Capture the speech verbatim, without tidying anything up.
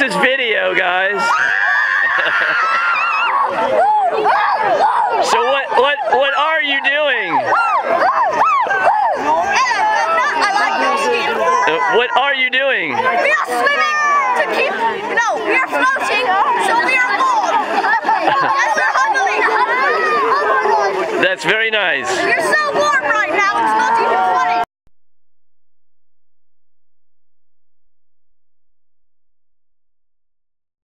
This is video, guys. So what what what are you doing? Uh, what are you doing? We are swimming to keep. No, we are floating, so we are warm. Yes, we're huddling. That's very nice. You're so warm right now. It's not even funny.